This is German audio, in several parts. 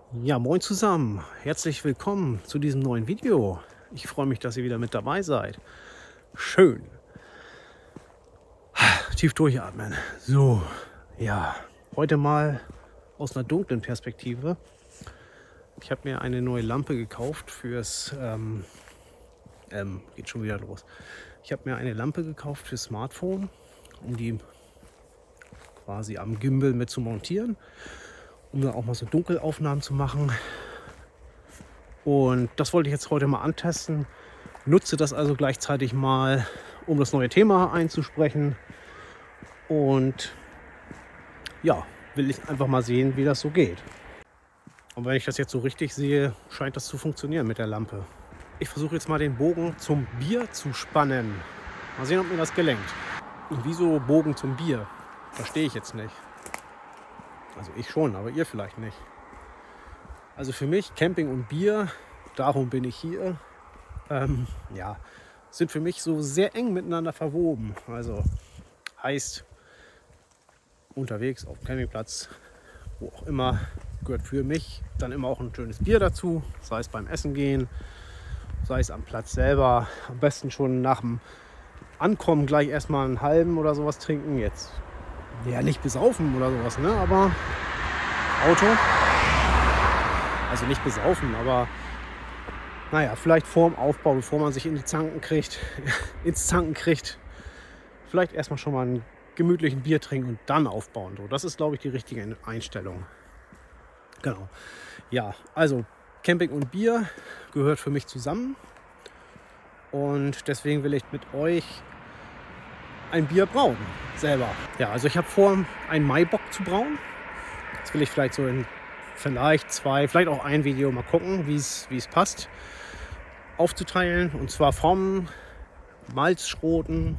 Ja, moin zusammen. Herzlich willkommen zu diesem neuen Video. Ich freue mich, dass ihr wieder mit dabei seid. Schön. Tief durchatmen. So, ja, heute mal aus einer dunklen Perspektive. Ich habe mir eine neue Lampe gekauft fürs, geht schon wieder los. Ich habe mir eine Lampe gekauft fürs Smartphone, um die quasi am Gimbal mit zu montieren, um da auch mal so Dunkelaufnahmen zu machen. Und das wollte ich jetzt heute mal antesten. Nutze das also gleichzeitig mal, um das neue Thema einzusprechen. Und ja, will ich einfach mal sehen, wie das so geht. Und wenn ich das jetzt so richtig sehe, scheint das zu funktionieren mit der Lampe. Ich versuche jetzt mal den Bogen zum Bier zu spannen. Mal sehen, ob mir das gelingt. Und wieso Bogen zum Bier? Verstehe ich jetzt nicht. Also ich schon, aber ihr vielleicht nicht. Also für mich Camping und Bier, darum bin ich hier. Ja, sind für mich so sehr eng miteinander verwoben. Also heißt, unterwegs auf dem Campingplatz, wo auch immer, gehört für mich dann immer auch ein schönes Bier dazu. Sei es beim Essen gehen, sei es am Platz selber. Am besten schon nach dem Ankommen gleich erstmal einen halben oder sowas trinken. Jetzt ja nicht besaufen oder sowas, ne? Aber Auto. Also nicht besaufen, aber naja, vielleicht vorm Aufbau, bevor man sich in die Zanken kriegt, ins Zanken kriegt, vielleicht erstmal schon mal einen gemütlichen Bier trinken und dann aufbauen. So, das ist, glaube ich, die richtige Einstellung. Genau. Ja, also Camping und Bier gehört für mich zusammen. Und deswegen will ich mit euch ein Bier brauen, selber. Ja, also ich habe vor, einen Maibock zu brauen. Das will ich vielleicht so in vielleicht zwei, vielleicht auch ein Video mal gucken, wie es passt, aufzuteilen. Und zwar vom Malzschroten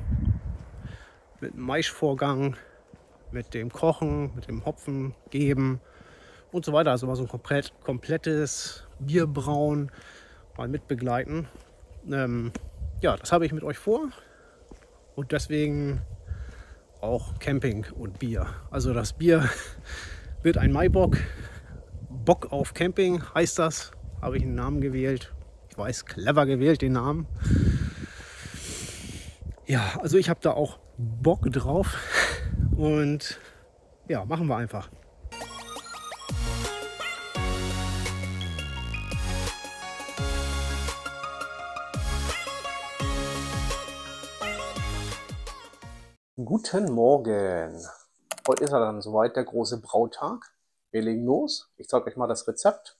mit dem Maischvorgang, mit dem Kochen, mit dem Hopfen geben und so weiter. Also mal so ein komplettes Bierbrauen mal mit begleiten. Ja, das habe ich mit euch vor und deswegen auch Camping und Bier. Also das Bier wird ein Maibock. Bock auf Camping heißt das. Habe ich einen Namen gewählt. Ich weiß, clever gewählt den Namen. Ja, also ich habe da auch Bock drauf. Und ja, machen wir einfach. Guten Morgen. Heute ist er dann soweit, der große Brautag. Wir legen los. Ich zeige euch mal das Rezept.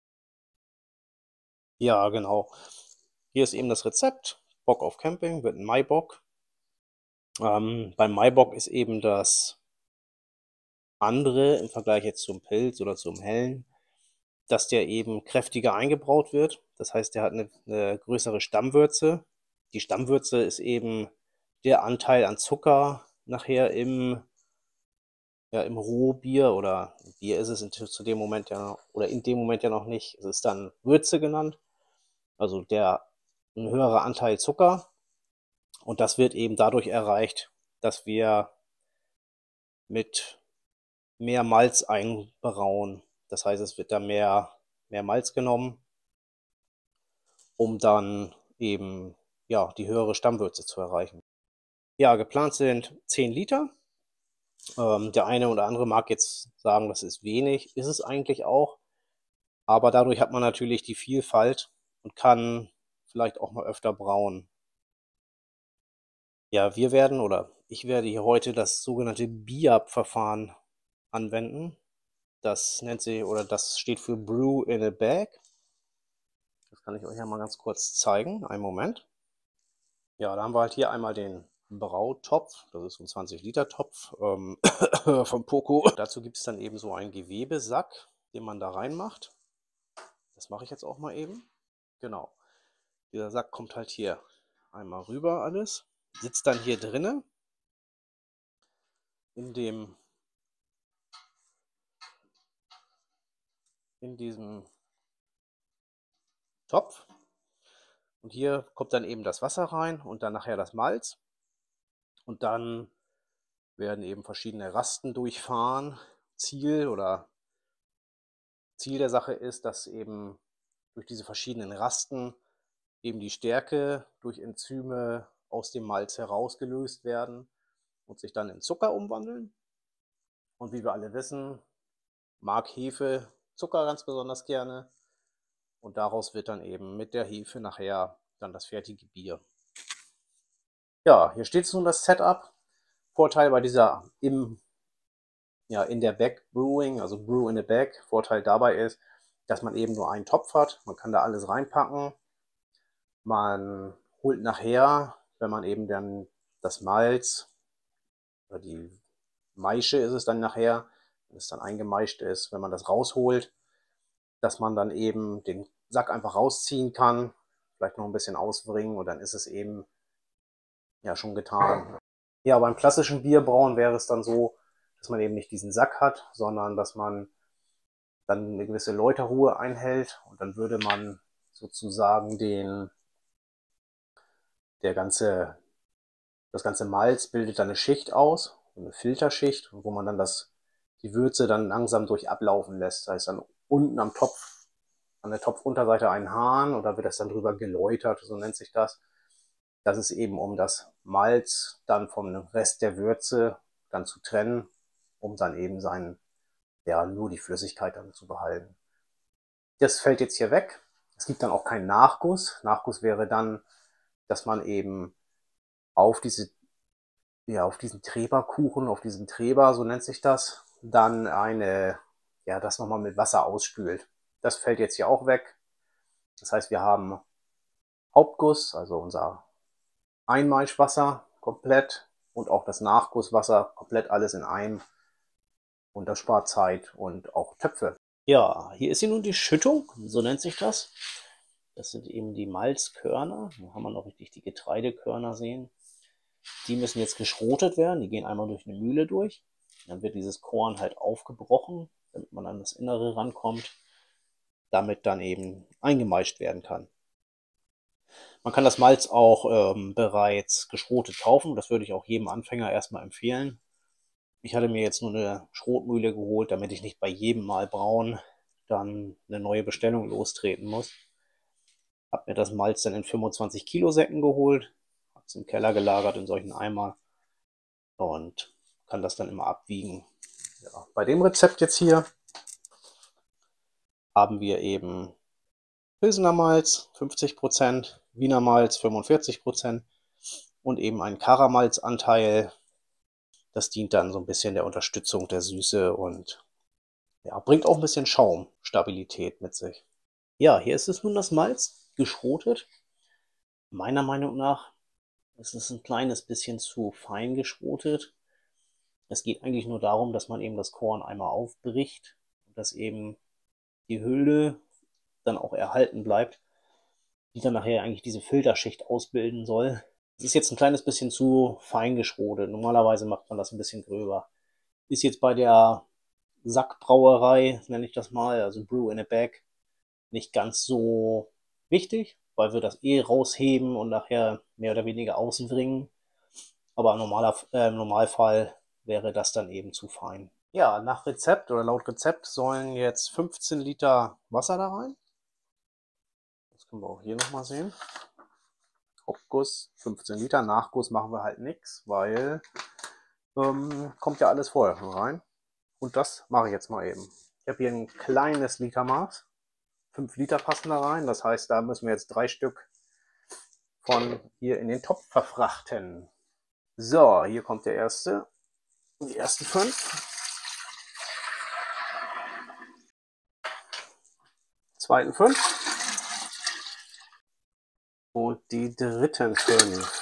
Ja, genau. Hier ist eben das Rezept. Bock auf Camping wird ein Maibock. Beim Maibock ist eben das andere im Vergleich jetzt zum Pilz oder zum Hellen, dass der eben kräftiger eingebraut wird. Das heißt, der hat eine größere Stammwürze. Die Stammwürze ist eben der Anteil an Zucker nachher im Rohbier oder Bier ist es zu dem Moment ja oder in dem Moment ja noch nicht. Es ist dann Würze genannt, also ein höherer Anteil Zucker. Und das wird eben dadurch erreicht, dass wir mit mehr Malz einbrauen. Das heißt, es wird da mehr Malz genommen, um dann eben ja, die höhere Stammwürze zu erreichen. Ja, geplant sind 10 Liter. Der eine oder andere mag jetzt sagen, das ist wenig, ist es eigentlich auch. Aber dadurch hat man natürlich die Vielfalt und kann vielleicht auch mal öfter brauen. Ja, ich werde hier heute das sogenannte BIAB-Verfahren anwenden. Das steht für Brew in a Bag. Das kann ich euch ja mal ganz kurz zeigen. Einen Moment. Ja, da haben wir halt hier einmal den Brautopf. Das ist so ein 20-Liter-Topf vom Poco. Dazu gibt es dann eben so einen Gewebesack, den man da reinmacht. Das mache ich jetzt auch mal eben. Genau. Dieser Sack kommt halt hier einmal rüber alles. Sitzt dann hier drinne in diesem Topf. Und hier kommt dann eben das Wasser rein und dann nachher das Malz. Und dann werden eben verschiedene Rasten durchfahren. Ziel oder Ziel der Sache ist, dass eben durch diese verschiedenen Rasten eben die Stärke durch Enzyme aus dem Malz herausgelöst werden und sich dann in Zucker umwandeln. Und wie wir alle wissen, mag Hefe Zucker ganz besonders gerne. Und daraus wird dann eben mit der Hefe nachher dann das fertige Bier. Ja, hier steht nun das Setup. Vorteil bei dieser in der Bag Brewing, also Brew in a Bag, Vorteil dabei ist, dass man eben nur einen Topf hat. Man kann da alles reinpacken. Man holt nachher, wenn man eben dann das Malz oder die Maische ist es dann nachher, wenn es dann eingemeischt ist, wenn man das rausholt, dass man dann eben den Sack einfach rausziehen kann, vielleicht noch ein bisschen ausbringen und dann ist es eben ja schon getan. Ja, beim klassischen Bierbrauen wäre es dann so, dass man eben nicht diesen Sack hat, sondern dass man dann eine gewisse Läuterruhe einhält und dann würde man sozusagen das ganze Malz bildet dann eine Schicht aus, eine Filterschicht, wo man dann die Würze dann langsam durch ablaufen lässt. Das heißt dann unten am Topf, an der Topfunterseite einen Hahn und da wird das dann drüber geläutert, so nennt sich das. Das ist eben, um das Malz dann vom Rest der Würze dann zu trennen, um dann eben nur die Flüssigkeit dann zu behalten. Das fällt jetzt hier weg. Es gibt dann auch keinen Nachguss. Nachguss wäre dann, dass man eben auf diesen Treberkuchen, auf diesen Treber, so nennt sich das, dann das nochmal mit Wasser ausspült. Das fällt jetzt hier auch weg. Das heißt, wir haben Hauptguss, also unser Einmaischwasser komplett und auch das Nachgusswasser komplett alles in einem. Und das spart Zeit und auch Töpfe. Ja, hier ist hier nun die Schüttung, so nennt sich das. Das sind eben die Malzkörner. Da kann man noch richtig die Getreidekörner sehen. Die müssen jetzt geschrotet werden. Die gehen einmal durch eine Mühle durch. Dann wird dieses Korn halt aufgebrochen, damit man an das Innere rankommt, damit dann eben eingemeischt werden kann. Man kann das Malz auch bereits geschrotet kaufen. Das würde ich auch jedem Anfänger erstmal empfehlen. Ich hatte mir jetzt nur eine Schrotmühle geholt, damit ich nicht bei jedem Mal brauen dann eine neue Bestellung lostreten muss. Hab mir das Malz dann in 25 Kilo Säcken geholt, hab's im Keller gelagert in solchen Eimer und kann das dann immer abwiegen. Ja, bei dem Rezept jetzt hier haben wir eben Pilsener Malz 50%, Wiener Malz 45% und eben einen Karamalzanteil. Das dient dann so ein bisschen der Unterstützung der Süße und ja, bringt auch ein bisschen Schaumstabilität mit sich. Ja, hier ist es nun das Malz geschrotet. Meiner Meinung nach ist es ein kleines bisschen zu fein geschrotet. Es geht eigentlich nur darum, dass man eben das Korn einmal aufbricht und dass eben die Hülle dann auch erhalten bleibt, die dann nachher eigentlich diese Filterschicht ausbilden soll. Es ist jetzt ein kleines bisschen zu fein geschrotet. Normalerweise macht man das ein bisschen gröber. Ist jetzt bei der Sackbrauerei, nenne ich das mal, also Brew in a Bag, nicht ganz so wichtig, weil wir das rausheben und nachher mehr oder weniger auswringen. Aber im Normalfall wäre das dann eben zu fein. Ja, nach Rezept oder laut Rezept sollen jetzt 15 Liter Wasser da rein. Das können wir auch hier nochmal sehen. Hauptguss 15 Liter, Nachguss machen wir halt nichts, weil kommt ja alles vorher schon rein. Und das mache ich jetzt mal eben. Ich habe hier ein kleines Litermaß. 5 Liter passen da rein. Das heißt, da müssen wir jetzt 3 Stück von hier in den Topf verfrachten. So, hier kommt die ersten 5. Zweiten 5. Und die dritten 5.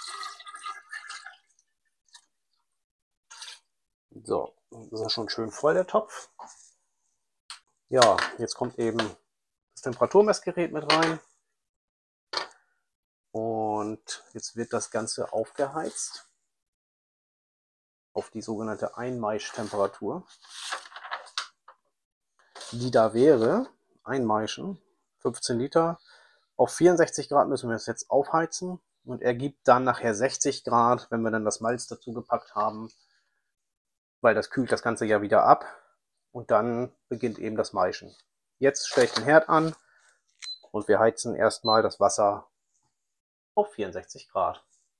So, das ist schon schön voll, der Topf. Ja, jetzt kommt eben das Temperaturmessgerät mit rein. Und jetzt wird das Ganze aufgeheizt auf die sogenannte Einmaisch-Temperatur. Die da wäre, einmaischen, 15 Liter. Auf 64 Grad müssen wir es jetzt aufheizen und er gibt dann nachher 60 Grad, wenn wir dann das Malz dazu gepackt haben, weil das kühlt das Ganze ja wieder ab und dann beginnt eben das Maischen. Jetzt stelle ich den Herd an und wir heizen erstmal das Wasser auf 64 Grad.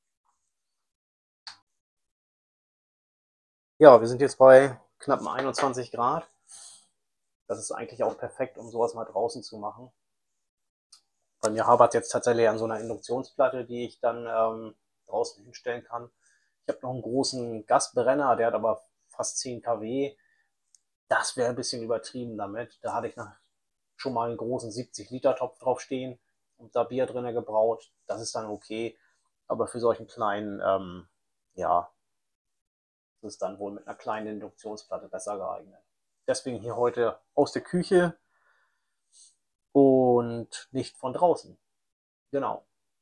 Ja, wir sind jetzt bei knappen 21 Grad. Das ist eigentlich auch perfekt, um sowas mal draußen zu machen. Bei mir hapert es jetzt tatsächlich an so einer Induktionsplatte, die ich dann draußen hinstellen kann. Ich habe noch einen großen Gasbrenner, der hat aber fast 10 kW. Das wäre ein bisschen übertrieben damit. Da hatte ich schon mal einen großen 70-Liter-Topf drauf stehen und da Bier drin gebraut. Das ist dann okay. Aber für solchen kleinen, ja, ist es dann wohl mit einer kleinen Induktionsplatte besser geeignet. Deswegen hier heute aus der Küche und nicht von draußen. Genau.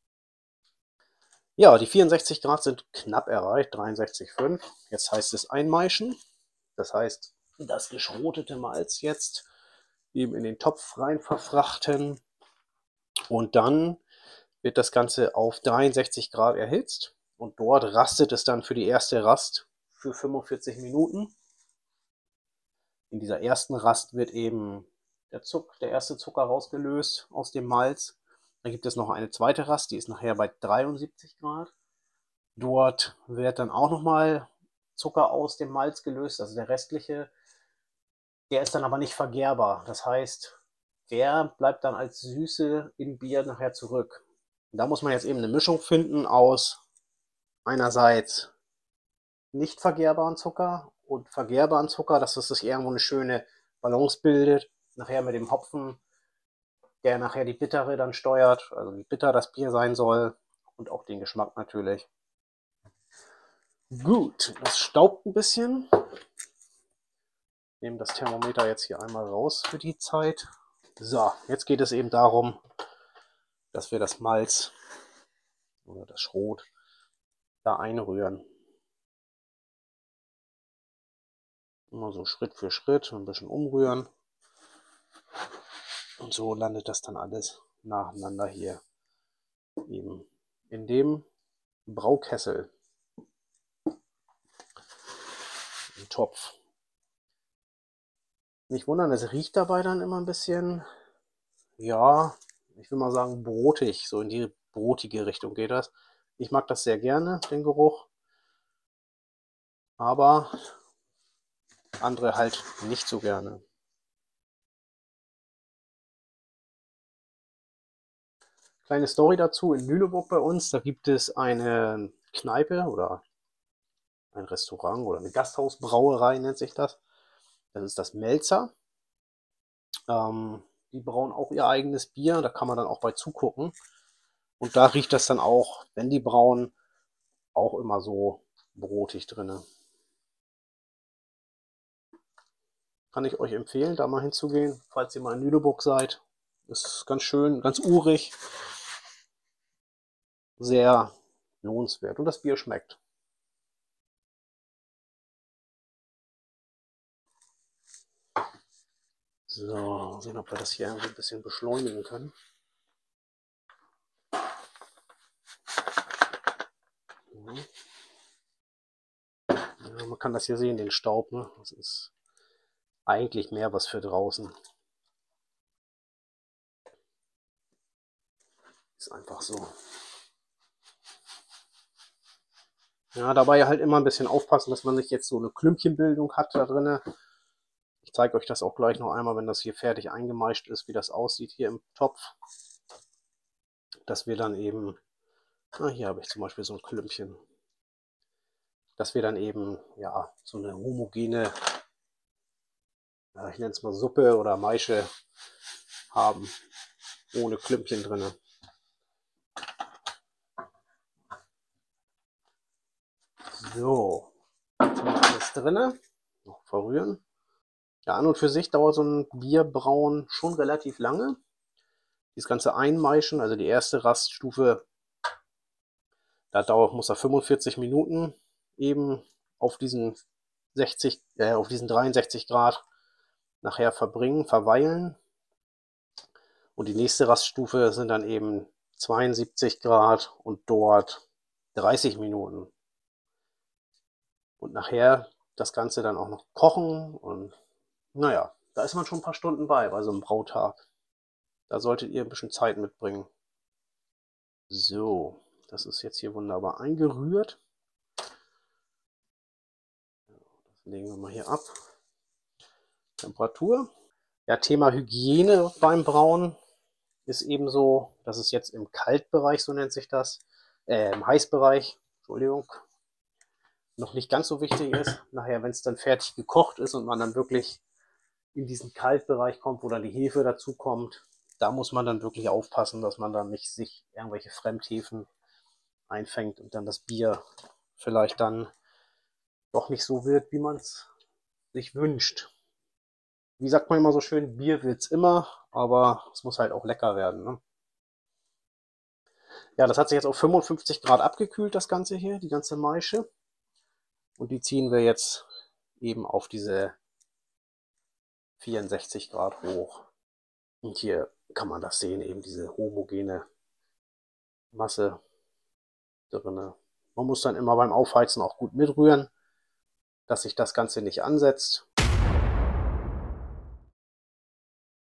Ja, die 64 Grad sind knapp erreicht, 63,5. Jetzt heißt es einmeischen. Das heißt, das geschrotete Malz jetzt eben in den Topf rein verfrachten. Und dann wird das Ganze auf 63 Grad erhitzt. Und dort rastet es dann für die erste Rast für 45 Minuten. In dieser ersten Rast wird eben der erste Zucker rausgelöst aus dem Malz. Dann gibt es noch eine zweite Rast, die ist nachher bei 73 Grad. Dort wird dann auch nochmal Zucker aus dem Malz gelöst, also der restliche. Der ist dann aber nicht vergärbar. Das heißt, der bleibt dann als Süße im Bier nachher zurück. Und da muss man jetzt eben eine Mischung finden aus einerseits nicht vergärbaren Zucker und vergärbaren Zucker, dass es sich irgendwo eine schöne Balance bildet. Nachher mit dem Hopfen, der nachher die Bittere dann steuert, also wie bitter das Bier sein soll und auch den Geschmack natürlich. Gut, das staubt ein bisschen. Ich nehme das Thermometer jetzt hier einmal raus für die Zeit. So, jetzt geht es eben darum, dass wir das Malz oder das Schrot da einrühren. Immer so Schritt für Schritt, ein bisschen umrühren. Und so landet das dann alles nacheinander hier eben in dem Braukessel im Topf. Nicht wundern, es riecht dabei dann immer ein bisschen, ja, ich will mal sagen brotig, so in die brotige Richtung geht das. Ich mag das sehr gerne, den Geruch, aber andere halt nicht so gerne. Kleine Story dazu, in Lüneburg bei uns, da gibt es eine Kneipe oder ein Restaurant oder eine Gasthausbrauerei nennt sich das. Das ist das Melzer. Die brauen auch ihr eigenes Bier, da kann man dann auch bei zugucken. Und da riecht das dann auch, wenn die brauen, auch immer so brotig drinne. Kann ich euch empfehlen, da mal hinzugehen, falls ihr mal in Lüneburg seid. Ist ganz schön, ganz urig. Sehr lohnenswert. Und das Bier schmeckt. So, sehen, ob wir das hier ein bisschen beschleunigen können. Ja, man kann das hier sehen, den Staub. Ne? Das ist eigentlich mehr was für draußen. Ist einfach so. Ja, dabei halt immer ein bisschen aufpassen, dass man nicht jetzt so eine Klümpchenbildung hat da drin. Ich zeige euch das auch gleich noch einmal, wenn das hier fertig eingemeischt ist, wie das aussieht hier im Topf. Dass wir dann eben, hier habe ich zum Beispiel so ein Klümpchen, dass wir dann eben, ja, so eine homogene, ich nenne es mal Suppe oder Maische haben, ohne Klümpchen drin. So, jetzt haben wir alles drin. Noch verrühren. Ja, an und für sich dauert so ein Bierbrauen schon relativ lange. Das ganze Einmeischen, also die erste Raststufe, muss er 45 Minuten eben auf diesen 63 Grad nachher verweilen. Und die nächste Raststufe sind dann eben 72 Grad und dort 30 Minuten. Und nachher das Ganze dann auch noch kochen und Naja, da ist man schon ein paar Stunden bei so einem Brautag. Da solltet ihr ein bisschen Zeit mitbringen. So, das ist jetzt hier wunderbar eingerührt. Das legen wir mal hier ab. Temperatur. Ja, Thema Hygiene beim Brauen ist ebenso, dass es jetzt im Kaltbereich, so nennt sich das, im Heißbereich, Entschuldigung, noch nicht ganz so wichtig ist. Nachher, wenn es dann fertig gekocht ist und man dann wirklich in diesen Kaltbereich kommt, wo dann die Hefe dazu kommt, da muss man dann wirklich aufpassen, dass man dann nicht sich irgendwelche Fremdhefen einfängt und dann das Bier vielleicht dann doch nicht so wird, wie man es sich wünscht. Wie sagt man immer so schön, Bier wird's immer, aber es muss halt auch lecker werden. Ne? Ja, das hat sich jetzt auf 55 Grad abgekühlt, das Ganze hier, die ganze Maische. Und die ziehen wir jetzt eben auf diese 64 Grad hoch. Und hier kann man das sehen, eben diese homogene Masse drinne. Man muss dann immer beim Aufheizen auch gut mitrühren, dass sich das Ganze nicht ansetzt.